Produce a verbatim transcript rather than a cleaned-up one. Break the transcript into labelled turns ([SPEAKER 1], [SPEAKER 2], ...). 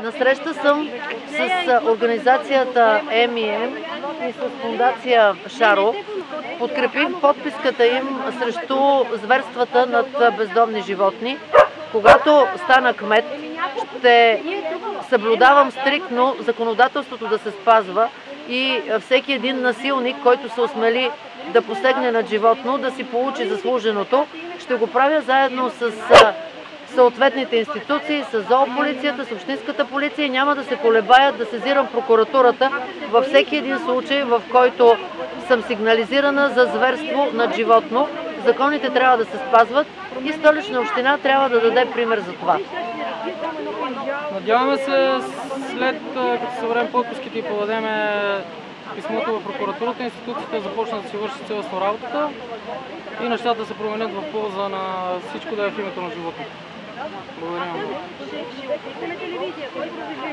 [SPEAKER 1] На среща съм с организацията Ем и Ем и с фондация Шаро. Подкрепих подписката им срещу зверствата над бездомни животни. Когато стана кмет, ще съблюдавам стриктно законодателството да се спазва и всеки един насилник, който се осмели да посегне над животно, да си получи заслуженото. Ще го правя заедно с съответните институции, с зоополицията, с общинската полиция и няма да се колебая да сезирам прокуратурата във всеки един случай, в който съм сигнализирана за зверство над животно. Законите трябва да се спазват и Столична община трябва да даде пример за това.
[SPEAKER 2] Надяваме се, след като съберем подписките и подадем писмото в прокуратурата, институциите започнат да си вършат цялостно работата и нещата да се променят в полза на всичко да е в името на животните. Благодаря.